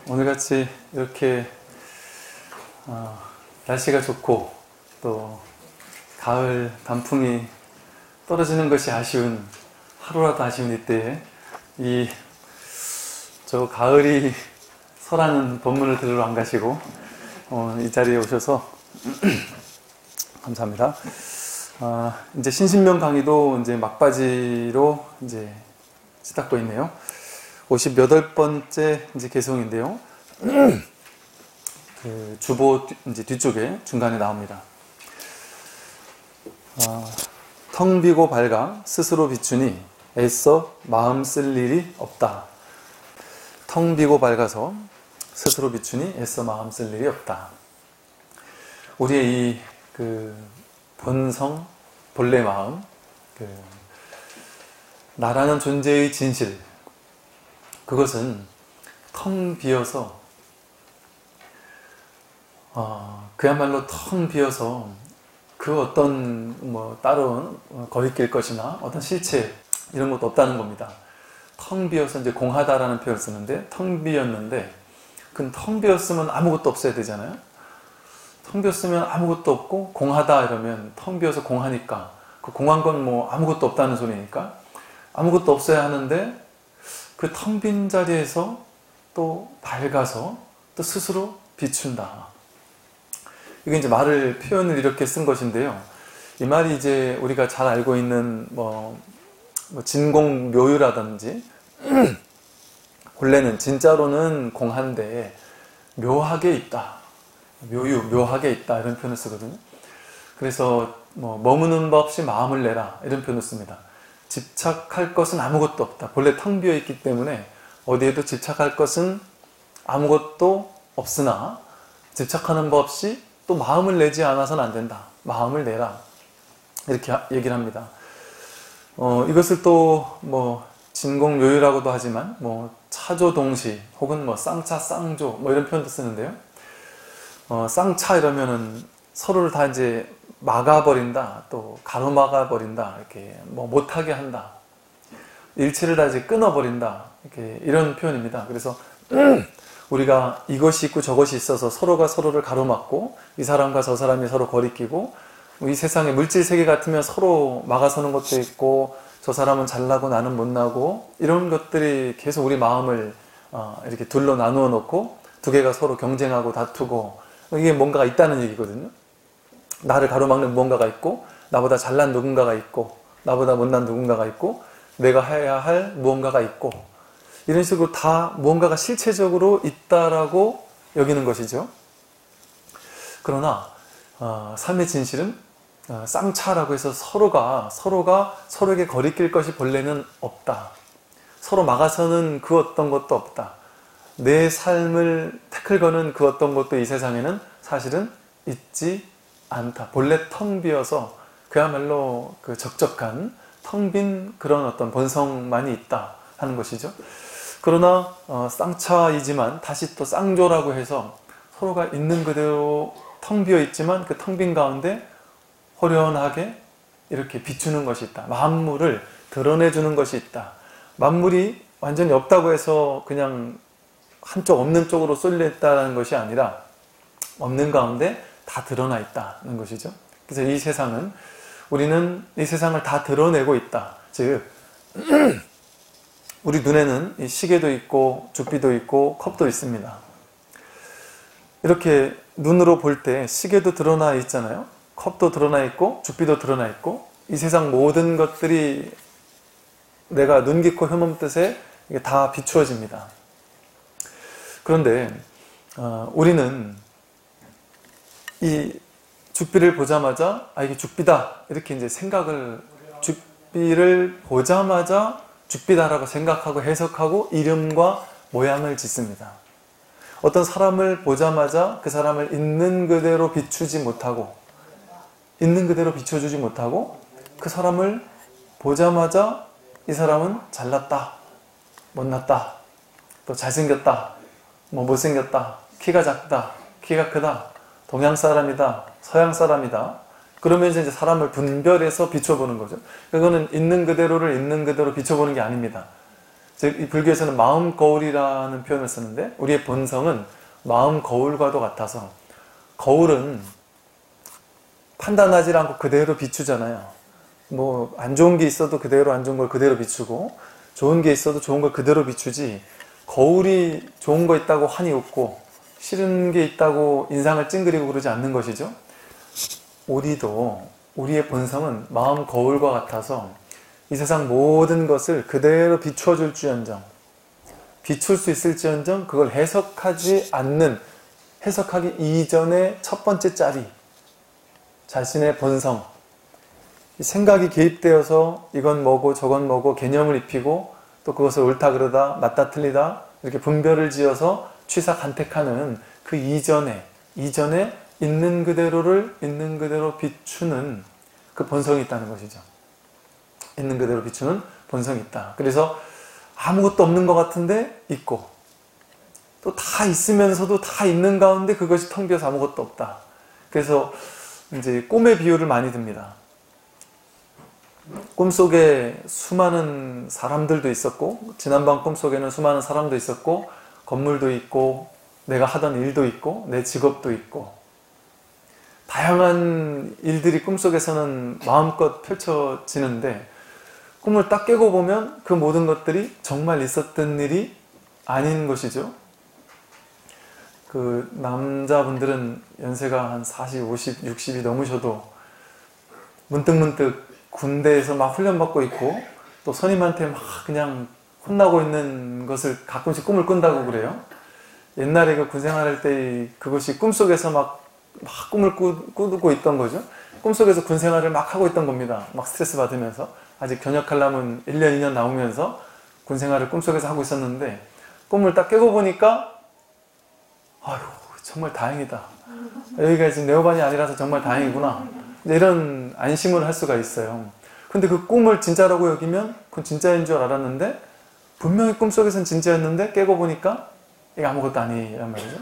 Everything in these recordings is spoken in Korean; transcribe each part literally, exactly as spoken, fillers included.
오늘같이 이렇게 어, 날씨가 좋고 또 가을 단풍이 떨어지는 것이 아쉬운, 하루라도 아쉬운 이때에 이 저 가을이 서라는 본문을 들으러 안 가시고 어, 이 자리에 오셔서 감사합니다. 아, 이제 신신명 강의도 이제 막바지로 이제 시작되고 있네요. 오십팔 번째 이제 개송인데요. 그 주보 이제 뒤쪽에 중간에 나옵니다. 아, 텅 비고 밝아 스스로 비추니 애써 마음 쓸 일이 없다. 텅 비고 밝아서 스스로 비추니 애써 마음 쓸 일이 없다. 우리의 이 그 본성, 본래 마음, 그 나라는 존재의 진실, 그것은 텅 비어서 어, 그야말로 텅 비어서 그 어떤 뭐 따로 거리낄 것이나 어떤 실체 이런 것도 없다는 겁니다. 텅 비어서 이제 공하다라는 표현을 쓰는데, 텅 비었는데 그 텅 비었으면 아무것도 없어야 되잖아요. 텅 비었으면 아무것도 없고 공하다 이러면 텅 비어서 공하니까 그 공한 건 뭐 아무것도 없다는 소리니까 아무것도 없어야 하는데 그 텅 빈 자리에서 또 밝아서 또 스스로 비춘다. 이게 이제 말을, 표현을 이렇게 쓴 것인데요. 이 말이 이제 우리가 잘 알고 있는 뭐, 뭐 진공묘유라든지 원래는 진짜로는 공한데 묘하게 있다. 묘유, 묘하게 있다 이런 표현을 쓰거든요. 그래서 뭐 머무는 법 없이 마음을 내라 이런 표현을 씁니다. 집착할 것은 아무것도 없다. 본래 텅 비어 있기 때문에 어디에도 집착할 것은 아무것도 없으나 집착하는 법 없이 또 마음을 내지 않아서는 안 된다. 마음을 내라. 이렇게 얘기를 합니다. 어, 이것을 또 뭐 진공묘유라고도 하지만 뭐 차조동시 혹은 뭐 쌍차 쌍조 뭐 이런 표현도 쓰는데요. 어, 쌍차 이러면은 서로를 다 이제 막아버린다, 또 가로막아버린다, 이렇게 뭐 못하게 한다, 일체를 다 이제 끊어버린다, 이렇게 이런 표현입니다. 그래서 우리가 이것이 있고 저것이 있어서 서로가 서로를 가로막고 이 사람과 저 사람이 서로 거리끼고 이 세상의 물질 세계 같으면 서로 막아서는 것도 있고 저 사람은 잘나고 나는 못나고 이런 것들이 계속 우리 마음을 어, 이렇게 둘로 나누어 놓고 두 개가 서로 경쟁하고 다투고 이게 뭔가가 있다는 얘기거든요. 나를 가로막는 무언가가 있고 나보다 잘난 누군가가 있고 나보다 못난 누군가가 있고 내가 해야 할 무언가가 있고 이런 식으로 다 무언가가 실체적으로 있다라고 여기는 것이죠. 그러나 어, 삶의 진실은 어, 쌍차라고 해서 서로가 서로가 서로에게 거리낄 것이 본래는 없다. 서로 막아서는 그 어떤 것도 없다. 내 삶을 태클 거는 그 어떤 것도 이 세상에는 사실은 있지 않다. 본래 텅 비어서 그야말로 그 적적한 텅 빈 그런 어떤 본성만이 있다 하는 것이죠. 그러나 어, 쌍차이지만 다시 또 쌍조라고 해서 서로가 있는 그대로 텅 비어 있지만 그 텅 빈 가운데 호련하게 이렇게 비추는 것이 있다. 만물을 드러내주는 것이 있다. 만물이 완전히 없다고 해서 그냥 한쪽 없는 쪽으로 쏠려 있다는 것이 아니라 없는 가운데 다 드러나 있다는 것이죠. 그래서 이 세상은, 우리는 이 세상을 다 드러내고 있다. 즉 우리 눈에는 이 시계도 있고 죽비도 있고 컵도 있습니다. 이렇게 눈으로 볼 때 시계도 드러나 있잖아요. 컵도 드러나 있고 죽비도 드러나 있고 이 세상 모든 것들이 내가 눈 깊고 혐오한 뜻에 이게 다 비추어집니다. 그런데 어, 우리는 이 죽비를 보자마자 아 이게 죽비다 이렇게 이제 생각을, 죽비를 보자마자 죽비다라고 생각하고 해석하고 이름과 모양을 짓습니다. 어떤 사람을 보자마자 그 사람을 있는 그대로 비추지 못하고 있는 그대로 비춰주지 못하고 그 사람을 보자마자 이 사람은 잘났다, 못났다, 또 잘생겼다, 뭐 못생겼다, 키가 작다, 키가 크다, 동양 사람이다, 서양 사람이다. 그러면서 이제 사람을 분별해서 비춰보는 거죠. 그거는 있는 그대로를 있는 그대로 비춰보는 게 아닙니다. 즉, 이 불교에서는 마음 거울이라는 표현을 쓰는데, 우리의 본성은 마음 거울과도 같아서, 거울은 판단하지 않고 그대로 비추잖아요. 뭐 안 좋은 게 있어도 그대로 안 좋은 걸 그대로 비추고, 좋은 게 있어도 좋은 걸 그대로 비추지, 거울이 좋은 거 있다고 환히 웃고 싫은 게 있다고 인상을 찡그리고 그러지 않는 것이죠. 우리도, 우리의 본성은 마음 거울과 같아서 이 세상 모든 것을 그대로 비추어 줄지언정, 비출 수 있을지언정 그걸 해석하지 않는, 해석하기 이전의 첫 번째 짜리, 자신의 본성, 생각이 개입되어서 이건 뭐고 저건 뭐고 개념을 입히고 또 그것을 옳다 그르다, 맞다 틀리다 이렇게 분별을 지어서 취사 간택하는 그 이전에, 이전에 있는 그대로를 있는 그대로 비추는 그 본성이 있다는 것이죠. 있는 그대로 비추는 본성이 있다. 그래서 아무것도 없는 것 같은데 있고, 또 다 있으면서도 다 있는 가운데 그것이 텅 비어서 아무것도 없다. 그래서 이제 꿈의 비유를 많이 듭니다. 꿈속에 수많은 사람들도 있었고, 지난밤 꿈속에는 수많은 사람도 있었고, 건물도 있고, 내가 하던 일도 있고, 내 직업도 있고, 다양한 일들이 꿈속에서는 마음껏 펼쳐지는데, 꿈을 딱 깨고 보면 그 모든 것들이 정말 있었던 일이 아닌 것이죠. 그 남자분들은 연세가 한 사십, 오십, 육십이 넘으셔도 문득문득 군대에서 막 훈련받고 있고 또 선임한테 막 그냥 혼나고 있는 것을 가끔씩 꿈을 꾼다고 그래요. 옛날에 그 군생활할 때 그것이 꿈속에서 막, 막 꿈을 꾸, 꾸고 있던 거죠. 꿈속에서 군생활을 막 하고 있던 겁니다. 막 스트레스 받으면서. 아직 견역하려면 일 년, 이 년 나오면서 군생활을 꿈속에서 하고 있었는데 꿈을 딱 깨고 보니까 아유 정말 다행이다. 여기가 지금 네오반이 아니라서 정말 다행이구나. 이런 안심을 할 수가 있어요. 근데 그 꿈을 진짜라고 여기면 그건 진짜인 줄 알았는데 분명히 꿈속에선 진짜였는데 깨고 보니까 이게 아무것도 아니란 말이죠.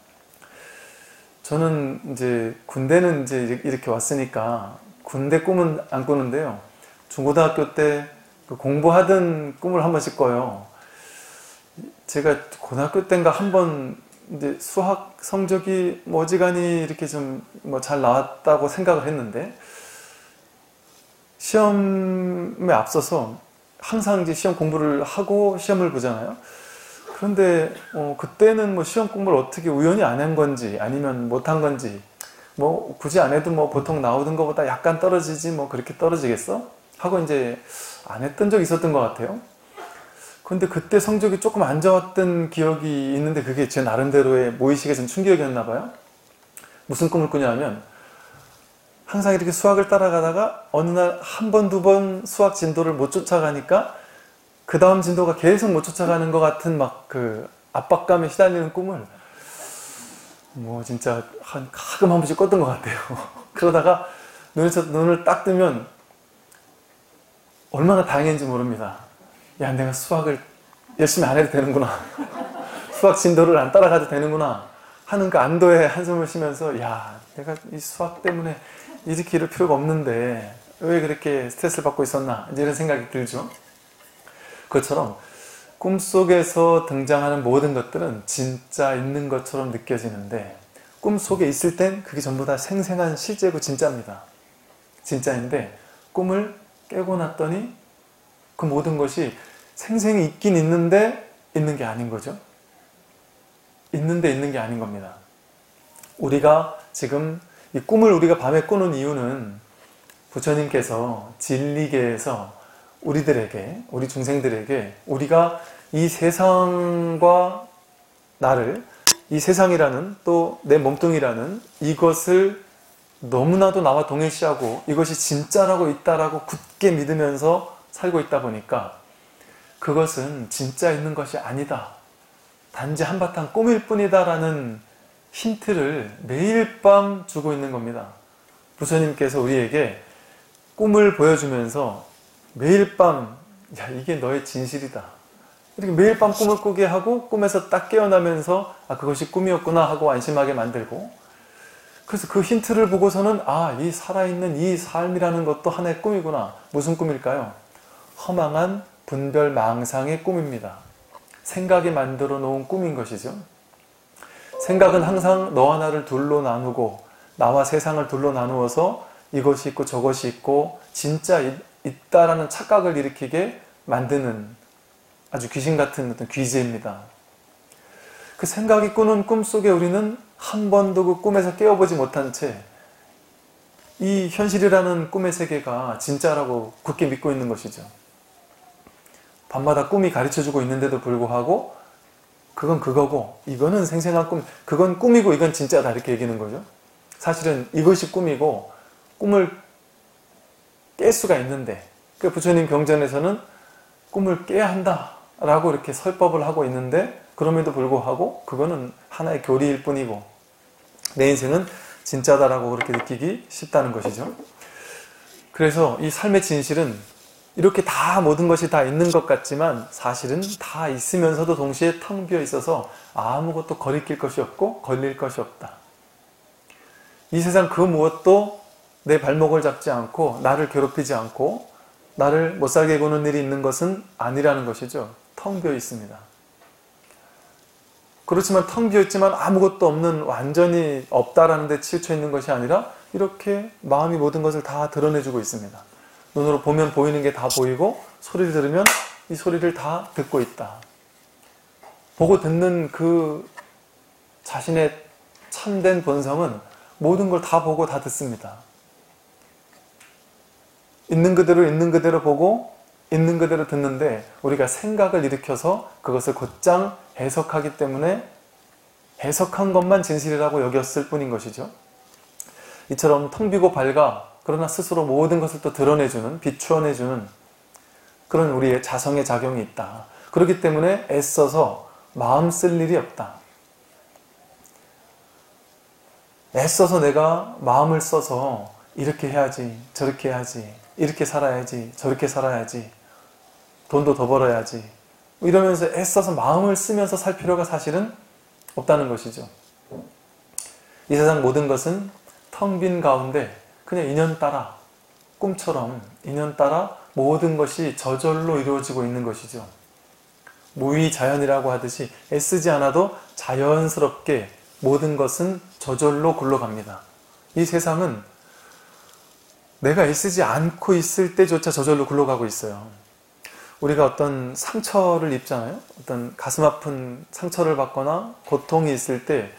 저는 이제 군대는 이제 이렇게 왔으니까 군대 꿈은 안 꾸는데요. 중고등학교 때 그 공부하던 꿈을 한 번씩 꿔요. 제가 고등학교 때인가 한 번 이제 수학 성적이 뭐 어지간히 이렇게 좀 뭐 잘 나왔다고 생각을 했는데 시험에 앞서서 항상 이제 시험 공부를 하고 시험을 보잖아요. 그런데 어 그때는 뭐 시험 공부를 어떻게 우연히 안 한 건지 아니면 못 한 건지 뭐 굳이 안 해도 뭐 보통 나오던 것보다 약간 떨어지지 뭐 그렇게 떨어지겠어? 하고 이제 안 했던 적이 있었던 것 같아요. 근데 그때 성적이 조금 안 좋았던 기억이 있는데 그게 제 나름대로의 무의식에선 충격이었나 봐요. 무슨 꿈을 꾸냐면 항상 이렇게 수학을 따라가다가 어느 날 한 번, 두 번 수학 진도를 못 쫓아가니까 그 다음 진도가 계속 못 쫓아가는 것 같은 막 그 압박감에 시달리는 꿈을 뭐 진짜 한 가끔 한 번씩 꿨던 것 같아요. 그러다가 눈에서 눈을 딱 뜨면 얼마나 다행인지 모릅니다. 야, 내가 수학을 열심히 안 해도 되는구나. 수학 진도를 안 따라가도 되는구나. 하는 그 안도의 한숨을 쉬면서, 야, 내가 이 수학 때문에 이렇게 이럴 필요가 없는데, 왜 그렇게 스트레스를 받고 있었나. 이제 이런 생각이 들죠. 그것처럼, 꿈속에서 등장하는 모든 것들은 진짜 있는 것처럼 느껴지는데, 꿈속에 있을 땐 그게 전부 다 생생한 실제고 진짜입니다. 진짜인데, 꿈을 깨고 났더니 그 모든 것이 생생히 있긴 있는데 있는 게 아닌 거죠. 있는데 있는 게 아닌 겁니다. 우리가 지금 이 꿈을 우리가 밤에 꾸는 이유는 부처님께서 진리계에서 우리들에게, 우리 중생들에게 우리가 이 세상과 나를, 이 세상이라는 또 내 몸뚱이라는 이것을 너무나도 나와 동일시하고 이것이 진짜라고 있다라고 굳게 믿으면서 살고 있다 보니까 그것은 진짜 있는 것이 아니다. 단지 한바탕 꿈일 뿐이다 라는 힌트를 매일 밤 주고 있는 겁니다. 부처님께서 우리에게 꿈을 보여주면서 매일 밤 야 이게 너의 진실이다. 이렇게 매일 밤 꿈을 꾸게 하고 꿈에서 딱 깨어나면서 아 그것이 꿈이었구나 하고 안심하게 만들고 그래서 그 힌트를 보고서는 아, 이 살아있는 이 삶이라는 것도 하나의 꿈이구나. 무슨 꿈일까요? 허망한 분별망상의 꿈입니다. 생각이 만들어 놓은 꿈인 것이죠. 생각은 항상 너와 나를 둘로 나누고 나와 세상을 둘로 나누어서 이것이 있고 저것이 있고 진짜 있, 있다라는 착각을 일으키게 만드는 아주 귀신 같은 어떤 귀재입니다. 그 생각이 꾸는 꿈 속에 우리는 한 번도 그 꿈에서 깨어보지 못한 채 이 현실이라는 꿈의 세계가 진짜라고 굳게 믿고 있는 것이죠. 밤마다 꿈이 가르쳐주고 있는데도 불구하고 그건 그거고 이거는 생생한 꿈, 그건 꿈이고 이건 진짜다 이렇게 얘기하는 거죠. 사실은 이것이 꿈이고 꿈을 깰 수가 있는데 그 부처님 경전에서는 꿈을 깨야 한다 라고 이렇게 설법을 하고 있는데 그럼에도 불구하고 그거는 하나의 교리일 뿐이고 내 인생은 진짜다라고 그렇게 느끼기 쉽다는 것이죠. 그래서 이 삶의 진실은 이렇게 다 모든 것이 다 있는 것 같지만 사실은 다 있으면서도 동시에 텅 비어 있어서 아무것도 거리낄 것이 없고 걸릴 것이 없다. 이 세상 그 무엇도 내 발목을 잡지 않고 나를 괴롭히지 않고 나를 못살게 구는 일이 있는 것은 아니라는 것이죠. 텅 비어 있습니다. 그렇지만 텅 비어있지만 아무것도 없는 완전히 없다라는 데 치우쳐 있는 것이 아니라 이렇게 마음이 모든 것을 다 드러내주고 있습니다. 눈으로 보면 보이는 게 다 보이고 소리를 들으면 이 소리를 다 듣고 있다. 보고 듣는 그 자신의 참된 본성은 모든 걸 다 보고 다 듣습니다. 있는 그대로 있는 그대로 보고 있는 그대로 듣는데 우리가 생각을 일으켜서 그것을 곧장 해석하기 때문에 해석한 것만 진실이라고 여겼을 뿐인 것이죠. 이처럼 텅 비고 밝아 그러나 스스로 모든 것을 또 드러내주는, 비추어내주는 그런 우리의 자성의 작용이 있다. 그렇기 때문에 애써서 마음 쓸 일이 없다. 애써서 내가 마음을 써서 이렇게 해야지, 저렇게 해야지, 이렇게 살아야지, 저렇게 살아야지, 돈도 더 벌어야지 이러면서 애써서 마음을 쓰면서 살 필요가 사실은 없다는 것이죠. 이 세상 모든 것은 텅 빈 가운데 그냥 인연 따라 꿈처럼 인연 따라 모든 것이 저절로 이루어지고 있는 것이죠. 무위자연이라고 하듯이 애쓰지 않아도 자연스럽게 모든 것은 저절로 굴러갑니다. 이 세상은 내가 애쓰지 않고 있을 때조차 저절로 굴러가고 있어요. 우리가 어떤 상처를 입잖아요. 어떤 가슴 아픈 상처를 받거나 고통이 있을 때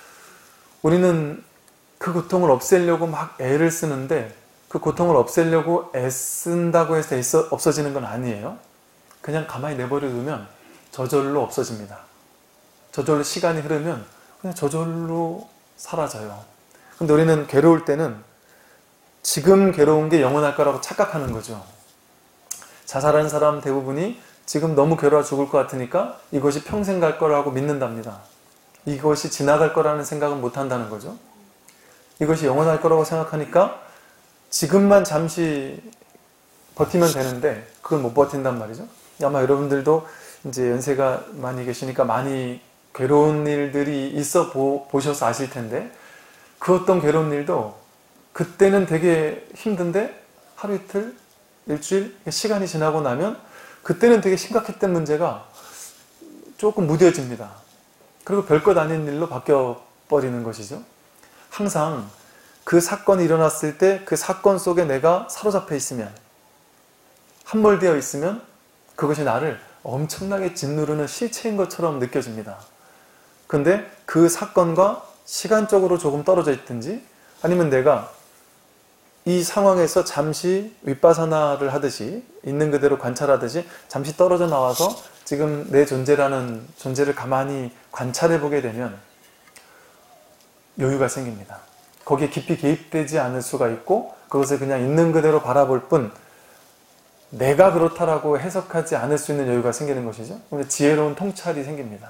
우리는 그 고통을 없애려고 막 애를 쓰는데 그 고통을 없애려고 애쓴다고 해서 애써 없어지는 건 아니에요. 그냥 가만히 내버려 두면 저절로 없어집니다. 저절로 시간이 흐르면 그냥 저절로 사라져요. 근데 우리는 괴로울 때는 지금 괴로운 게 영원할 거라고 착각하는 거죠. 자살하는 사람 대부분이 지금 너무 괴로워 죽을 것 같으니까 이것이 평생 갈 거라고 믿는답니다. 이것이 지나갈 거라는 생각은 못 한다는 거죠. 이것이 영원할 거라고 생각하니까 지금만 잠시 버티면 되는데 그걸 못 버틴단 말이죠. 아마 여러분들도 이제 연세가 많이 계시니까 많이 괴로운 일들이 있어 보, 보셔서 아실 텐데 그 어떤 괴로운 일도 그때는 되게 힘든데 하루 이틀 일주일 시간이 지나고 나면 그때는 되게 심각했던 문제가 조금 무뎌집니다. 그리고 별것 아닌 일로 바뀌어 버리는 것이죠. 항상 그 사건이 일어났을 때 그 사건 속에 내가 사로잡혀 있으면 함몰되어 있으면 그것이 나를 엄청나게 짓누르는 실체인 것처럼 느껴집니다. 근데 그 사건과 시간적으로 조금 떨어져 있든지 아니면 내가 이 상황에서 잠시 윗바사나를 하듯이 있는 그대로 관찰하듯이 잠시 떨어져 나와서 지금 내 존재라는 존재를 가만히 관찰해 보게 되면 여유가 생깁니다. 거기에 깊이 개입되지 않을 수가 있고 그것을 그냥 있는 그대로 바라볼 뿐 내가 그렇다라고 해석하지 않을 수 있는 여유가 생기는 것이죠. 지혜로운 통찰이 생깁니다.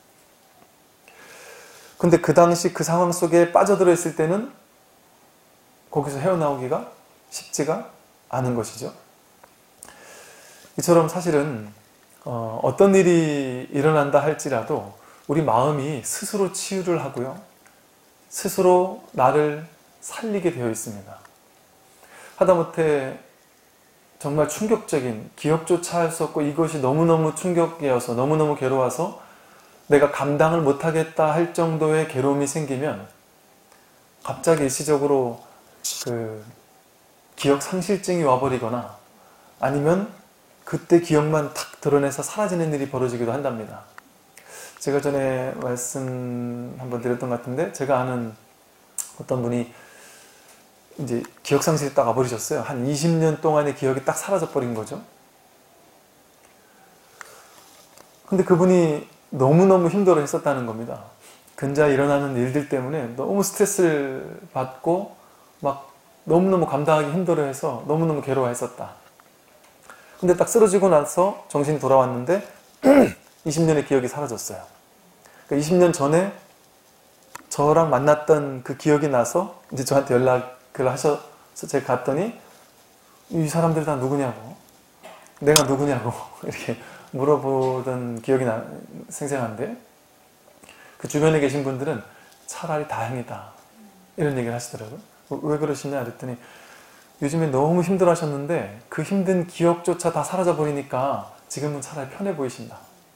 근데 그 당시 그 상황 속에 빠져들어 있을 때는 거기서 헤어나오기가 쉽지가 않은 것이죠. 이처럼 사실은 어, 어떤 일이 일어난다 할지라도 우리 마음이 스스로 치유를 하고요. 스스로 나를 살리게 되어 있습니다. 하다못해 정말 충격적인, 기억조차 할 수 없고 이것이 너무너무 충격이어서 너무너무 괴로워서 내가 감당을 못하겠다 할 정도의 괴로움이 생기면 갑자기 일시적으로 그 기억 상실증이 와버리거나 아니면 그때 기억만 탁 드러내서 사라지는 일이 벌어지기도 한답니다. 제가 전에 말씀 한번 드렸던 것 같은데, 제가 아는 어떤 분이 이제 기억 상실이 딱 와버리셨어요. 한 이십 년 동안의 기억이 딱 사라져 버린 거죠. 근데 그분이 너무너무 힘들어 했었다는 겁니다. 근자에 일어나는 일들 때문에 너무 스트레스를 받고 막 너무너무 감당하기 힘들어 해서 너무너무 괴로워했었다. 근데 딱 쓰러지고 나서 정신이 돌아왔는데 이십 년의 기억이 사라졌어요. 그러니까 이십 년 전에 저랑 만났던 그 기억이 나서 이제 저한테 연락을 하셔서 제가 갔더니 이 사람들 다 누구냐고, 내가 누구냐고 이렇게 물어보던 기억이 나, 생생한데, 그 주변에 계신 분들은 차라리 다행이다 이런 얘기를 하시더라고요. 왜 그러시냐 그랬더니 요즘에 너무 힘들어 하셨는데 그 힘든 기억조차 다 사라져 버리니까 지금은 차라리 편해 보이신다.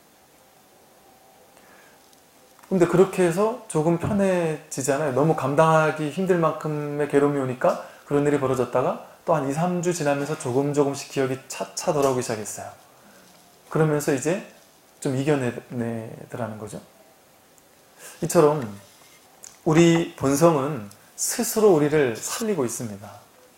근데 그렇게 해서 조금 편해지잖아요. 너무 감당하기 힘들 만큼의 괴로움이 오니까 그런 일이 벌어졌다가 또 한 이, 삼 주 지나면서 조금 조금씩 기억이 차차 돌아오기 시작했어요. 그러면서 이제 좀 이겨내더라는 거죠. 이처럼 우리 본성은 스스로 우리를 살리고 있습니다.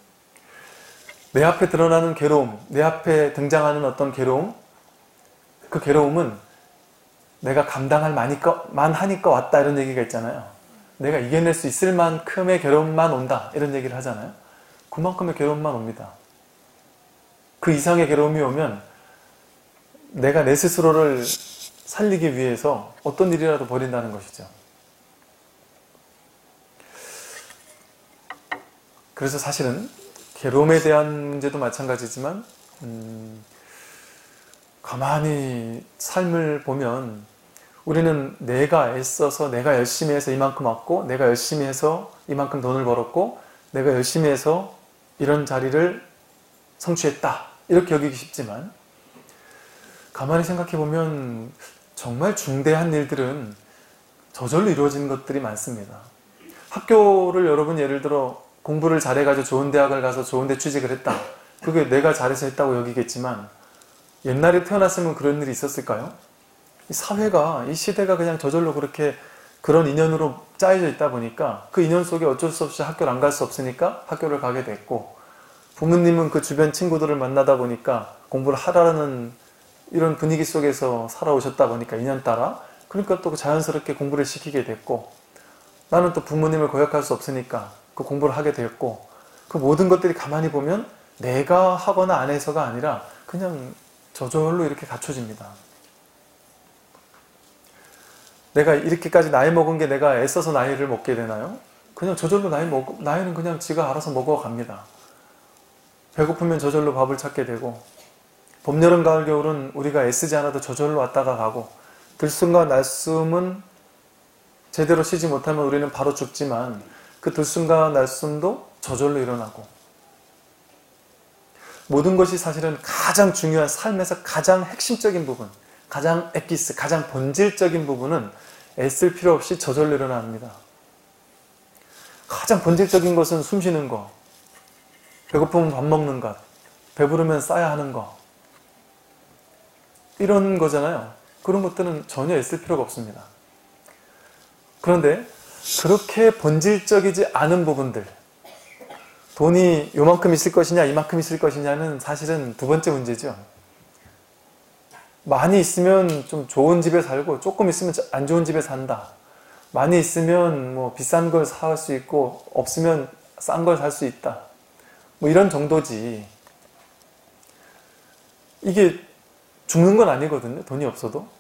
내 앞에 드러나는 괴로움, 내 앞에 등장하는 어떤 괴로움, 그 괴로움은 내가 감당할 만 하니까 왔다 이런 얘기가 있잖아요. 내가 이겨낼 수 있을 만큼의 괴로움만 온다 이런 얘기를 하잖아요. 그만큼의 괴로움만 옵니다. 그 이상의 괴로움이 오면 내가 내 스스로를 살리기 위해서 어떤 일이라도 벌인다는 것이죠. 그래서 사실은 괴로움에 대한 문제도 마찬가지지만 음, 가만히 삶을 보면 우리는 내가 애써서 내가 열심히 해서 이만큼 왔고, 내가 열심히 해서 이만큼 돈을 벌었고, 내가 열심히 해서 이런 자리를 성취했다 이렇게 여기기 쉽지만, 가만히 생각해 보면 정말 중대한 일들은 저절로 이루어지는 것들이 많습니다. 학교를 여러분 예를 들어 공부를 잘해가지고 좋은 대학을 가서 좋은 데 취직을 했다. 그게 내가 잘해서 했다고 여기겠지만 옛날에 태어났으면 그런 일이 있었을까요? 이 사회가, 이 시대가 그냥 저절로 그렇게 그런 인연으로 짜여져 있다 보니까 그 인연 속에 어쩔 수 없이 학교를 안 갈 수 없으니까 학교를 가게 됐고, 부모님은 그 주변 친구들을 만나다 보니까 공부를 하라는 이런 분위기 속에서 살아오셨다 보니까 인연 따라, 그러니까 또 자연스럽게 공부를 시키게 됐고, 나는 또 부모님을 고역할 수 없으니까 그 공부를 하게 되었고, 그 모든 것들이 가만히 보면 내가 하거나 안 해서가 아니라 그냥 저절로 이렇게 갖춰집니다. 내가 이렇게까지 나이 먹은 게 내가 애써서 나이를 먹게 되나요? 그냥 저절로 나이 먹, 나이는 그냥 지가 알아서 먹어갑니다. 배고프면 저절로 밥을 찾게 되고, 봄, 여름, 가을, 겨울은 우리가 애쓰지 않아도 저절로 왔다가 가고, 들숨과 날숨은 제대로 쉬지 못하면 우리는 바로 죽지만 그 들숨과 날숨도 저절로 일어나고, 모든 것이 사실은 가장 중요한 삶에서 가장 핵심적인 부분, 가장 에피스, 가장 본질적인 부분은 애쓸 필요 없이 저절로 일어납니다. 가장 본질적인 것은 숨 쉬는 거, 배고프면 밥 먹는 것, 배부르면 싸야 하는 거, 이런 거잖아요. 그런 것들은 전혀 애쓸 필요가 없습니다. 그런데 그렇게 본질적이지 않은 부분들, 돈이 요만큼 있을 것이냐 이만큼 있을 것이냐는 사실은 두 번째 문제죠. 많이 있으면 좀 좋은 집에 살고 조금 있으면 안 좋은 집에 산다. 많이 있으면 뭐 비싼 걸 살 수 있고 없으면 싼 걸 살 수 있다. 뭐 이런 정도지. 이게 죽는 건 아니거든요. 돈이 없어도.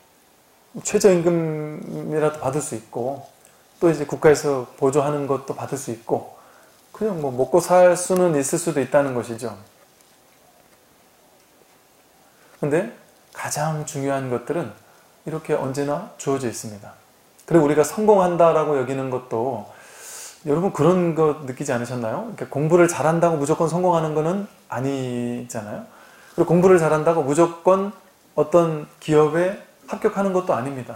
최저임금이라도 받을 수 있고, 또 이제 국가에서 보조하는 것도 받을 수 있고, 그냥 뭐 먹고 살 수는 있을 수도 있다는 것이죠. 근데 가장 중요한 것들은 이렇게 언제나 주어져 있습니다. 그리고 우리가 성공한다라고 여기는 것도 여러분 그런 거 느끼지 않으셨나요? 그러니까 공부를 잘한다고 무조건 성공하는 거는 아니잖아요. 그리고 공부를 잘한다고 무조건 어떤 기업에 합격하는 것도 아닙니다.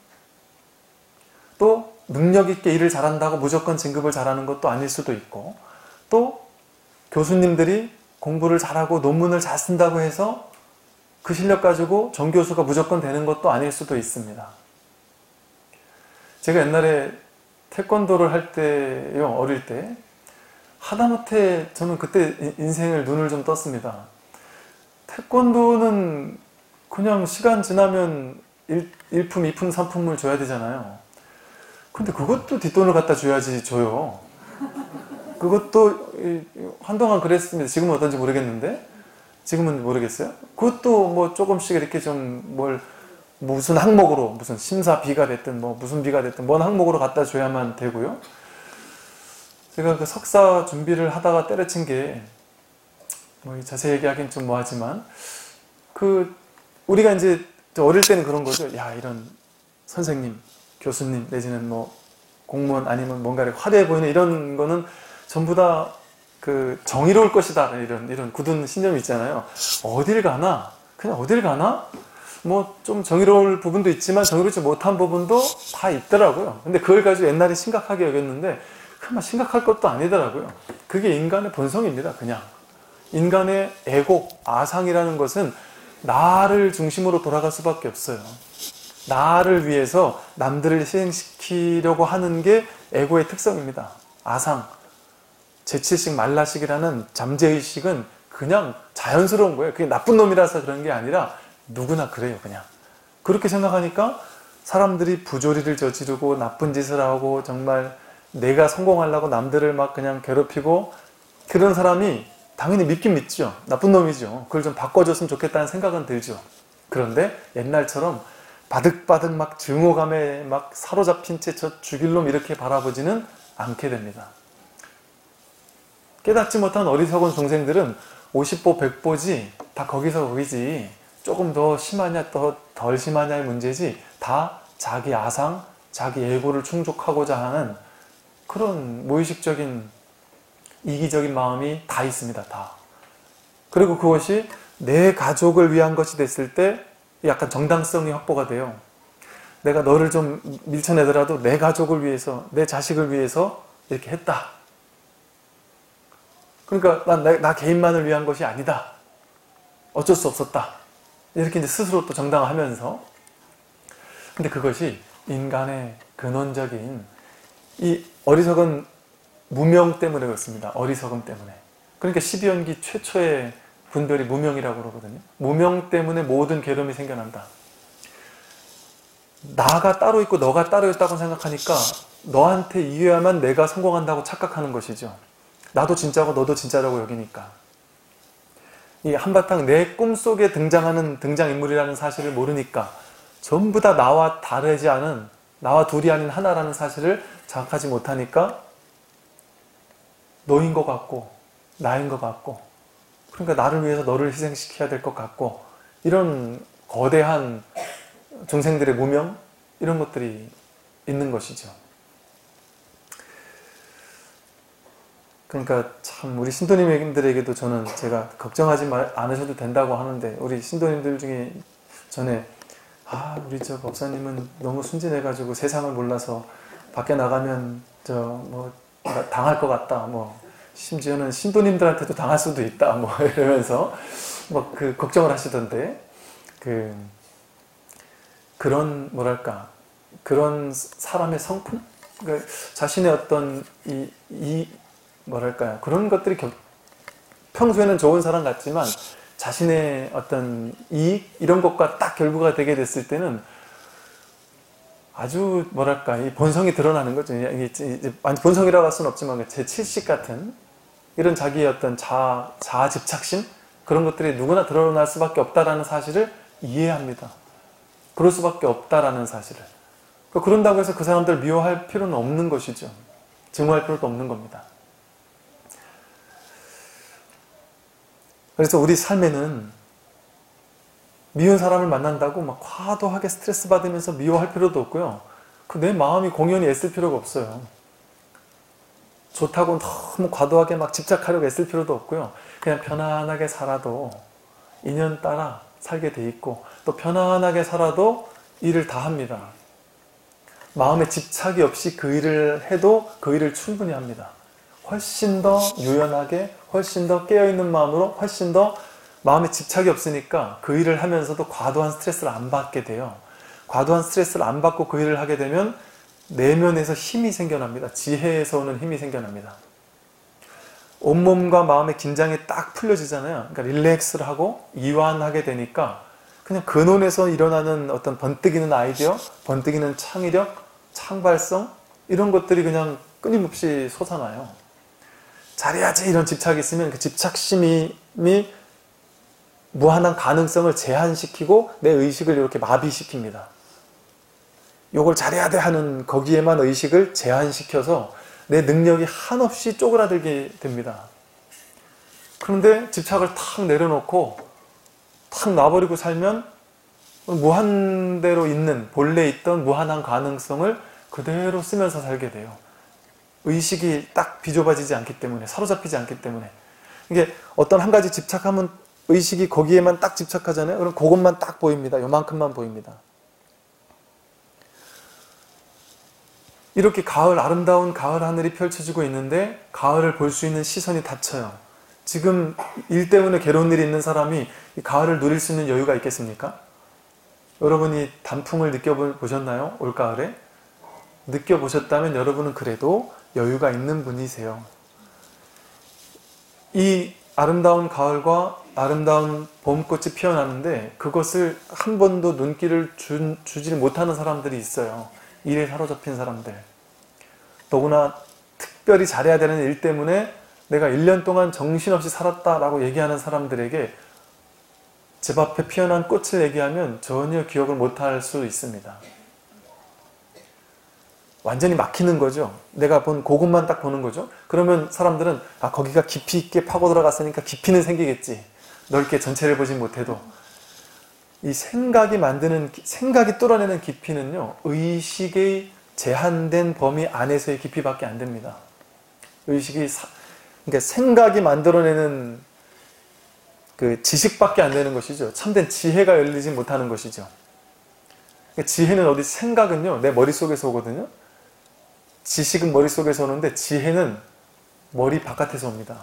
또 능력 있게 일을 잘한다고 무조건 진급을 잘하는 것도 아닐 수도 있고, 또 교수님들이 공부를 잘하고 논문을 잘 쓴다고 해서 그 실력 가지고 정교수가 무조건 되는 것도 아닐 수도 있습니다. 제가 옛날에 태권도를 할 때요, 어릴 때 하다못해 저는 그때 인생을 눈을 좀 떴습니다. 태권도는 그냥 시간 지나면 일, 일품, 이품, 삼품을 줘야 되잖아요. 근데 그것도 뒷돈을 갖다 줘야지 줘요. 그것도 한동안 그랬습니다. 지금은 어떤지 모르겠는데, 지금은 모르겠어요. 그것도 뭐 조금씩 이렇게 좀 뭘 무슨 항목으로, 무슨 심사비가 됐든 뭐 무슨 비가 됐든 뭔 항목으로 갖다 줘야만 되고요. 제가 그 석사 준비를 하다가 때려친 게, 뭐 자세히 얘기하기는 좀 뭐하지만, 그 우리가 이제 어릴 때는 그런 거죠. 야, 이런 선생님, 교수님 내지는 뭐 공무원 아니면 뭔가 화려해 보이는 이런 거는 전부 다 그 정의로울 것이다, 이런 이런 굳은 신념이 있잖아요. 어딜 가나 그냥 어딜 가나 뭐 좀 정의로울 부분도 있지만 정의롭지 못한 부분도 다 있더라고요. 근데 그걸 가지고 옛날에 심각하게 여겼는데 그만 심각할 것도 아니더라고요. 그게 인간의 본성입니다. 그냥 인간의 에고, 아상이라는 것은 나를 중심으로 돌아갈 수밖에 없어요. 나를 위해서 남들을 희생시키려고 하는 게 에고의 특성입니다. 아상, 재치식, 말라식이라는 잠재의식은 그냥 자연스러운 거예요. 그게 나쁜 놈이라서 그런 게 아니라 누구나 그래요. 그냥 그렇게 생각하니까 사람들이 부조리를 저지르고 나쁜 짓을 하고 정말 내가 성공하려고 남들을 막 그냥 괴롭히고, 그런 사람이 당연히 믿긴 믿죠. 나쁜 놈이죠. 그걸 좀 바꿔줬으면 좋겠다는 생각은 들죠. 그런데 옛날처럼 바득바득 막 증오감에 막 사로잡힌 채 저 죽일 놈 이렇게 바라보지는 않게 됩니다. 깨닫지 못한 어리석은 중생들은 오십 보 백 보지 다 거기서 거기지, 조금 더 심하냐 더 덜 심하냐의 문제지, 다 자기 아상, 자기 에고를 충족하고자 하는 그런 무의식적인 이기적인 마음이 다 있습니다. 다. 그리고 그것이 내 가족을 위한 것이 됐을 때 약간 정당성이 확보가 돼요. 내가 너를 좀 밀쳐내더라도 내 가족을 위해서, 내 자식을 위해서 이렇게 했다. 그러니까 난 나, 나 개인만을 위한 것이 아니다. 어쩔 수 없었다. 이렇게 이제 스스로 또 정당화하면서. 근데 그것이 인간의 근원적인 이 어리석은 무명 때문에 그렇습니다. 어리석음 때문에. 그러니까 십이연기 최초의 분별이 무명이라고 그러거든요. 무명 때문에 모든 괴로움이 생겨난다. 나가 따로 있고 너가 따로 있다고 생각하니까 너한테 이겨야만 내가 성공한다고 착각하는 것이죠. 나도 진짜고 너도 진짜라고 여기니까. 이 한바탕 내 꿈속에 등장하는 등장인물이라는 사실을 모르니까 전부 다 나와 다르지 않은, 나와 둘이 아닌 하나라는 사실을 자각하지 못하니까 너인 것 같고 나인 것 같고, 그러니까 나를 위해서 너를 희생시켜야 될 것 같고, 이런 거대한 중생들의 무명, 이런 것들이 있는 것이죠. 그러니까 참 우리 신도님들에게도 저는 제가 걱정하지 말, 않으셔도 된다고 하는데, 우리 신도님들 중에 전에 아 우리 저 법사님은 너무 순진해가지고 세상을 몰라서 밖에 나가면 저 뭐 당할 것 같다, 뭐 심지어는 신도님들한테도 당할 수도 있다, 뭐 이러면서 뭐 그 걱정을 하시던데, 그 그런 뭐랄까 그런 사람의 성품, 그러니까 자신의 어떤 이, 이 뭐랄까요 그런 것들이 겨, 평소에는 좋은 사람 같지만 자신의 어떤 이익 이런 것과 딱 결부가 되게 됐을 때는 아주 뭐랄까 이 본성이 드러나는 거죠. 이게 본성이라고 할 수는 없지만 제칠식 같은 이런 자기의 어떤 자아, 자아 집착심, 그런 것들이 누구나 드러날 수밖에 없다라는 사실을 이해합니다. 그럴 수밖에 없다라는 사실을. 그런다고 해서 그 사람들 미워할 필요는 없는 것이죠. 증오할 필요도 없는 겁니다. 그래서 우리 삶에는 미운 사람을 만난다고 막 과도하게 스트레스 받으면서 미워할 필요도 없고요. 그 내 마음이 공연히 애쓸 필요가 없어요. 좋다고 너무 과도하게 막 집착하려고 애쓸 필요도 없고요. 그냥 편안하게 살아도 인연 따라 살게 돼 있고, 또 편안하게 살아도 일을 다 합니다. 마음에 집착이 없이 그 일을 해도 그 일을 충분히 합니다. 훨씬 더 유연하게, 훨씬 더 깨어있는 마음으로, 훨씬 더 마음에 집착이 없으니까 그 일을 하면서도 과도한 스트레스를 안 받게 돼요. 과도한 스트레스를 안 받고 그 일을 하게 되면 내면에서 힘이 생겨납니다. 지혜에서 오는 힘이 생겨납니다. 온몸과 마음의 긴장이 딱 풀려지잖아요. 그러니까 릴렉스를 하고 이완하게 되니까 그냥 근원에서 일어나는 어떤 번뜩이는 아이디어, 번뜩이는 창의력, 창발성, 이런 것들이 그냥 끊임없이 솟아나요. 잘해야지 이런 집착이 있으면 그 집착심이 무한한 가능성을 제한시키고 내 의식을 이렇게 마비시킵니다. 요걸 잘해야 돼 하는 거기에만 의식을 제한시켜서 내 능력이 한없이 쪼그라들게 됩니다. 그런데 집착을 탁 내려놓고 탁 놔버리고 살면 무한대로 있는, 본래 있던 무한한 가능성을 그대로 쓰면서 살게 돼요. 의식이 딱 비좁아지지 않기 때문에, 사로잡히지 않기 때문에. 이게 어떤 한 가지 집착하면 의식이 거기에만 딱 집착하잖아요. 그럼 그것만 딱 보입니다. 요만큼만 보입니다. 이렇게 가을, 아름다운 가을 하늘이 펼쳐지고 있는데 가을을 볼 수 있는 시선이 닫혀요. 지금 일 때문에 괴로운 일이 있는 사람이 이 가을을 누릴 수 있는 여유가 있겠습니까? 여러분이 단풍을 느껴보셨나요? 올가을에? 느껴보셨다면 여러분은 그래도 여유가 있는 분이세요. 이 아름다운 가을과 아름다운 봄꽃이 피어나는데 그것을 한 번도 눈길을 주, 주지 못하는 사람들이 있어요. 일에 사로잡힌 사람들. 더구나 특별히 잘해야 되는 일 때문에 내가 일 년 동안 정신없이 살았다라고 얘기하는 사람들에게 집 앞에 피어난 꽃을 얘기하면 전혀 기억을 못할 수 있습니다. 완전히 막히는 거죠. 내가 본 그것만 딱 보는 거죠. 그러면 사람들은 아 거기가 깊이 있게 파고 들어갔으니까 깊이는 생기겠지. 넓게 전체를 보진 못해도. 이 생각이 만드는, 생각이 뚫어내는 깊이는요, 의식의 제한된 범위 안에서의 깊이밖에 안 됩니다. 의식이, 사, 그러니까 생각이 만들어내는 그 지식밖에 안 되는 것이죠. 참된 지혜가 열리지 못하는 것이죠. 그러니까 지혜는 어디, 생각은요, 내 머릿속에서 오거든요. 지식은 머릿속에서 오는데 지혜는 머리 바깥에서 옵니다.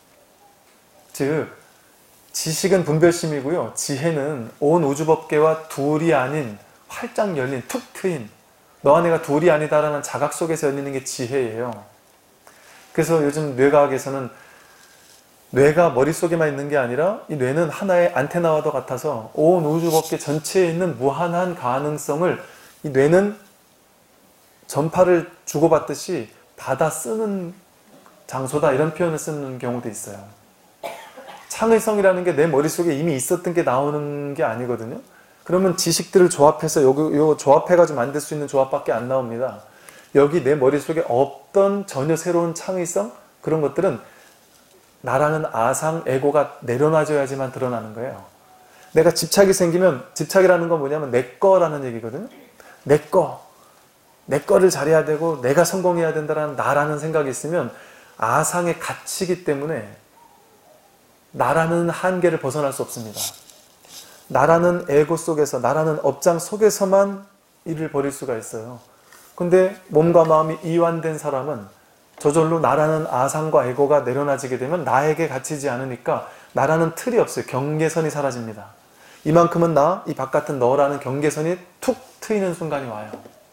즉, 지식은 분별심이고요. 지혜는 온 우주법계와 둘이 아닌 활짝 열린, 툭 트인, 너와 내가 둘이 아니다라는 자각 속에서 열리는 게 지혜예요. 그래서 요즘 뇌과학에서는 뇌가 머릿속에만 있는 게 아니라 이 뇌는 하나의 안테나와도 같아서 온 우주법계 전체에 있는 무한한 가능성을 이 뇌는 전파를 주고받듯이 받아 쓰는 장소다, 이런 표현을 쓰는 경우도 있어요. 창의성이라는 게 내 머릿속에 이미 있었던 게 나오는 게 아니거든요. 그러면 지식들을 조합해서 요거, 요 조합해가지고 만들 수 있는 조합밖에 안 나옵니다. 여기 내 머릿속에 없던 전혀 새로운 창의성, 그런 것들은 나라는 아상, 에고가 내려놔줘야지만 드러나는 거예요. 내가 집착이 생기면, 집착이라는 건 뭐냐면 내 거라는 얘기거든요. 내 거, 내 거를 잘해야 되고 내가 성공해야 된다는 나라는 생각이 있으면 아상에 갇히기 때문에 나라는 한계를 벗어날 수 없습니다. 나라는 에고 속에서, 나라는 업장 속에서만 일을 벌일 수가 있어요. 근데 몸과 마음이 이완된 사람은 저절로 나라는 아상과 에고가 내려놔지게 되면 나에게 갇히지 않으니까 나라는 틀이 없어요. 경계선이 사라집니다. 이만큼은 나, 이 바깥은 너라는 경계선이 툭 트이는 순간이 와요.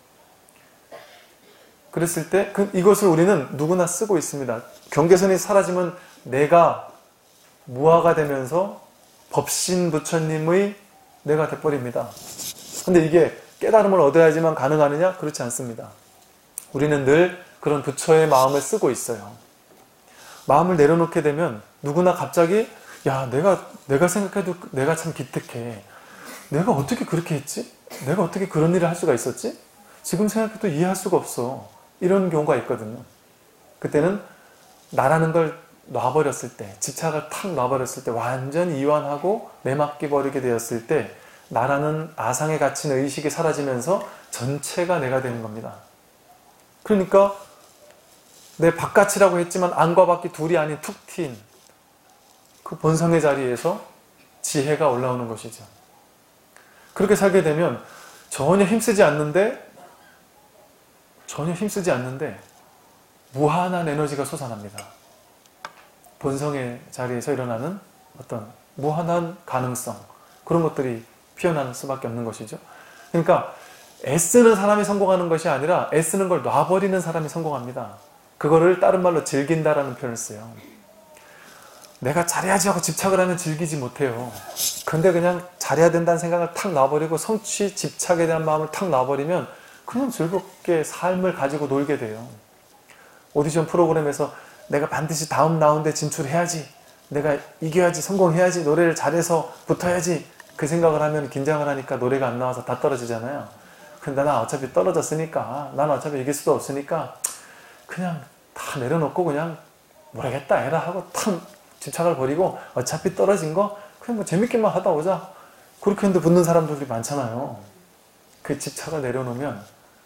그랬을 때 그, 이것을 우리는 누구나 쓰고 있습니다. 경계선이 사라지면 내가 무아가 되면서 법신 부처님의 내가 돼버립니다. 근데 이게 깨달음을 얻어야지만 가능하느냐? 그렇지 않습니다. 우리는 늘 그런 부처의 마음을 쓰고 있어요. 마음을 내려놓게 되면 누구나 갑자기 야 내가 내가 생각해도 내가 참 기특해. 내가 어떻게 그렇게 했지? 내가 어떻게 그런 일을 할 수가 있었지? 지금 생각해도 이해할 수가 없어. 이런 경우가 있거든요. 그때는 나라는 걸 놔버렸을 때, 집착을 탁 놔버렸을 때, 완전히 이완하고 내맡겨버리게 되었을 때 나라는 아상에 갇힌 의식이 사라지면서 전체가 내가 되는 겁니다. 그러니까 내 바깥이라고 했지만 안과 밖이 둘이 아닌 툭 트인 그 본성의 자리에서 지혜가 올라오는 것이죠. 그렇게 살게 되면 전혀 힘쓰지 않는데 전혀 힘쓰지 않는데 무한한 에너지가 솟아납니다. 본성의 자리에서 일어나는 어떤 무한한 가능성, 그런 것들이 피어날 수밖에 없는 것이죠. 그러니까 애쓰는 사람이 성공하는 것이 아니라 애쓰는 걸 놔버리는 사람이 성공합니다. 그거를 다른 말로 즐긴다라는 표현을 써요. 내가 잘해야지 하고 집착을 하면 즐기지 못해요. 근데 그냥 잘해야 된다는 생각을 탁 놔버리고 성취, 집착에 대한 마음을 탁 놔버리면 그냥 즐겁게 삶을 가지고 놀게 돼요. 오디션 프로그램에서 내가 반드시 다음 라운드에 진출해야지, 내가 이겨야지, 성공해야지, 노래를 잘해서 붙어야지, 그 생각을 하면 긴장을 하니까 노래가 안 나와서 다 떨어지잖아요. 근데 난 어차피 떨어졌으니까, 난 어차피 이길 수도 없으니까 그냥 다 내려놓고 그냥 모르겠다 해라 하고 탁 집착을 버리고 어차피 떨어진 거 그냥 뭐 재밌게만 하다 오자, 그렇게 했는데 붙는 사람들이 많잖아요. 그 집착을 내려놓으면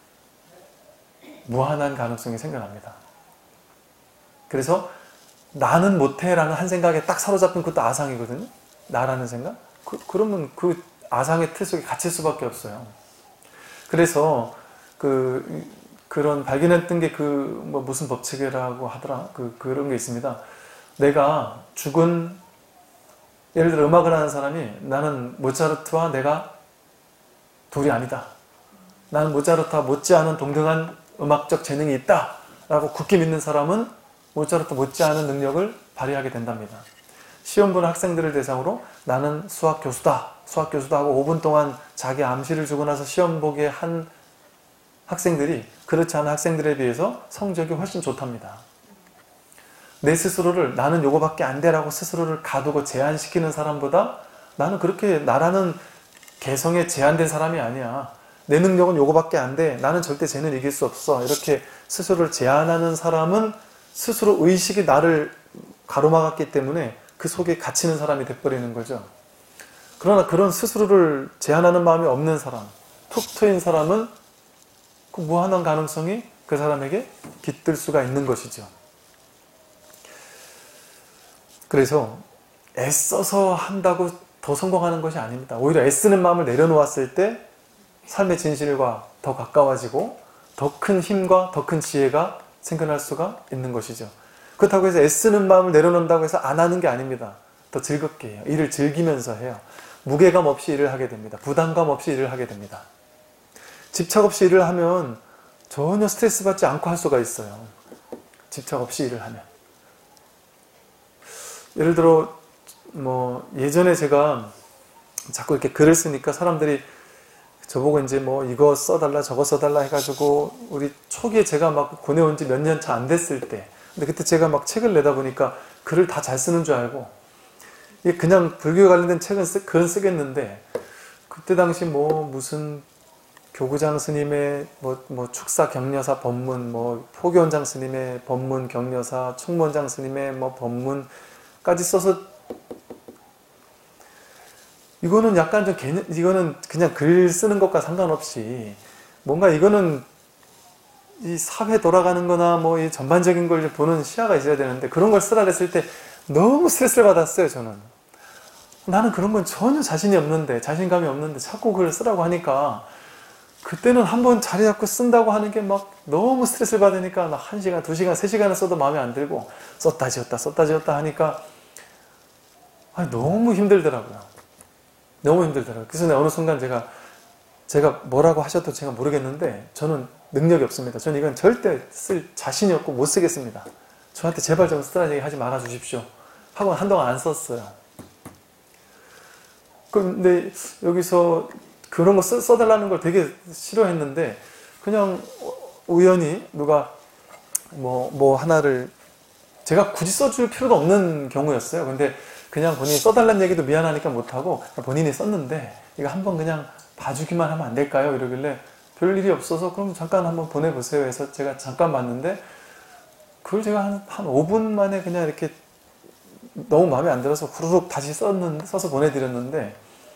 무한한 가능성이 생겨납니다. 그래서 나는 못해 라는 한 생각에 딱 사로잡힌 것도 아상이거든요. 나라는 생각? 그, 그러면 그 아상의 틀 속에 갇힐 수밖에 없어요. 그래서 그 그런 발견했던 게 그 뭐 무슨 법칙이라고 하더라, 그 그런 게 있습니다. 내가 죽은, 예를 들어 음악을 하는 사람이 나는 모차르트와 내가 둘이 아니다, 나는 모차르트와 못지않은 동등한 음악적 재능이 있다 라고 굳게 믿는 사람은 모차르트 못지않은 능력을 발휘하게 된답니다. 시험 보는 학생들을 대상으로 나는 수학 교수다, 수학 교수다 하고 오 분 동안 자기 암시를 주고 나서 시험 보게 한 학생들이 그렇지 않은 학생들에 비해서 성적이 훨씬 좋답니다. 내 스스로를 나는 요거밖에 안 돼라고 스스로를 가두고 제한시키는 사람보다 나는 그렇게 나라는 개성에 제한된 사람이 아니야, 내 능력은 요거밖에 안 돼, 나는 절대 쟤는 이길 수 없어, 이렇게 스스로를 제한하는 사람은 스스로 의식이 나를 가로막았기 때문에 그 속에 갇히는 사람이 돼버리는 거죠. 그러나 그런 스스로를 제한하는 마음이 없는 사람, 툭 트인 사람은 그 무한한 가능성이 그 사람에게 깃들 수가 있는 것이죠. 그래서 애써서 한다고 더 성공하는 것이 아닙니다. 오히려 애쓰는 마음을 내려놓았을 때 삶의 진실과 더 가까워지고 더 큰 힘과 더 큰 지혜가 생겨날 수가 있는 것이죠. 그렇다고 해서 애쓰는 마음을 내려놓는다고 해서 안 하는 게 아닙니다. 더 즐겁게 해요. 일을 즐기면서 해요. 무게감 없이 일을 하게 됩니다. 부담감 없이 일을 하게 됩니다. 집착 없이 일을 하면 전혀 스트레스 받지 않고 할 수가 있어요. 집착 없이 일을 하면. 예를 들어 뭐 예전에 제가 자꾸 이렇게 글을 쓰니까 사람들이 저보고 이제 뭐 이거 써달라 저거 써달라 해가지고, 우리 초기에 제가 막 보내온 지 몇 년 차 안 됐을 때, 근데 그때 제가 막 책을 내다 보니까 글을 다 잘 쓰는 줄 알고 이게 그냥 불교에 관련된 책은 쓰, 글은 쓰겠는데, 그때 당시 뭐 무슨 교구장 스님의 뭐, 뭐 축사 격려사 법문, 뭐 포교원장 스님의 법문 격려사, 충무원장 스님의 뭐 법문까지 써서, 이거는 약간 좀 개념, 이거는 그냥 글 쓰는 것과 상관없이 뭔가 이거는 이 사회 돌아가는 거나 뭐 이 전반적인 걸 보는 시야가 있어야 되는데, 그런 걸 쓰라 그랬을 때 너무 스트레스를 받았어요. 저는 나는 그런 건 전혀 자신이 없는데, 자신감이 없는데 자꾸 그걸 쓰라고 하니까, 그때는 한번 자리 잡고 쓴다고 하는 게 막 너무 스트레스를 받으니까 막 한 시간, 두 시간, 세 시간을 써도 마음에 안 들고, 썼다 지었다 썼다 지었다 하니까 아니, 너무 힘들더라고요. 너무 힘들더라고요. 그래서 내가 어느 순간 제가 제가 뭐라고 하셔도 제가 모르겠는데 저는 능력이 없습니다. 저는 이건 절대 쓸 자신이 없고 못 쓰겠습니다. 저한테 제발 좀 쓰라는 얘기 하지 말아 주십시오 하고 한동안 안 썼어요. 그런데 여기서 그런 거 써, 써달라는 걸 되게 싫어했는데, 그냥 우연히 누가 뭐, 뭐 하나를 제가 굳이 써줄 필요도 없는 경우였어요. 근데 그냥 본인이 써달라는 얘기도 미안하니까 못하고 본인이 썼는데 이거 한번 그냥 봐주기만 하면 안 될까요? 이러길래 별일이 없어서 그럼 잠깐 한번 보내보세요 해서 제가 잠깐 봤는데, 그걸 제가 한, 한 오 분 만에 그냥 이렇게 너무 마음에 안 들어서 후루룩 다시 썼는데, 써서 보내드렸는데,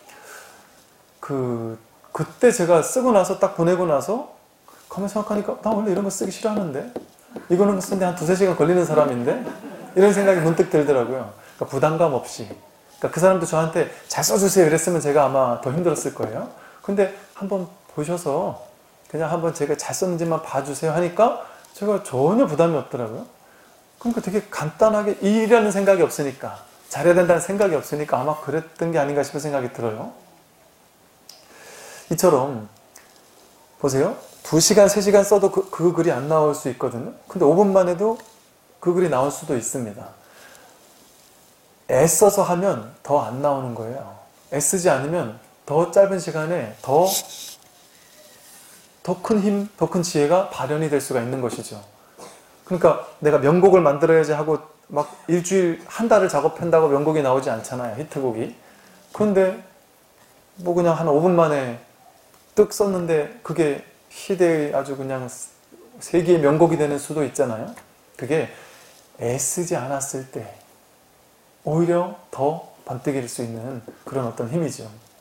그, 그때 제가 쓰고 나서 딱 보내고 나서 가만히 생각하니까 나 원래 이런 거 쓰기 싫어하는데 이거는 쓰는데 한 두세 시간 걸리는 사람인데? 이런 생각이 문득 들더라고요. 그러니까 부담감 없이. 그러니까 그 사람도 저한테 잘 써주세요 이랬으면 제가 아마 더 힘들었을 거예요. 근데 한번 보셔서 그냥 한번 제가 잘 썼는지만 봐주세요 하니까 제가 전혀 부담이 없더라고요. 그러니까 되게 간단하게 일이라는 생각이 없으니까, 잘해야 된다는 생각이 없으니까 아마 그랬던 게 아닌가 싶은 생각이 들어요. 이처럼 보세요. 두 시간, 세 시간 써도 그, 그 글이 안 나올 수 있거든요. 근데 오 분만 해도 그 글이 나올 수도 있습니다. 애써서 하면 더 안 나오는 거예요. 애쓰지 않으면 더 짧은 시간에 더 더 큰 힘, 더 큰 지혜가 발현이 될 수가 있는 것이죠. 그러니까 내가 명곡을 만들어야지 하고 막 일주일, 한 달을 작업한다고 명곡이 나오지 않잖아요. 히트곡이. 그런데 뭐 그냥 한 오 분 만에 뜩 썼는데 그게 시대의 아주 그냥 세계의 명곡이 되는 수도 있잖아요. 그게 애쓰지 않았을 때 오히려 더 번뜩일 수 있는 그런 어떤 힘이죠.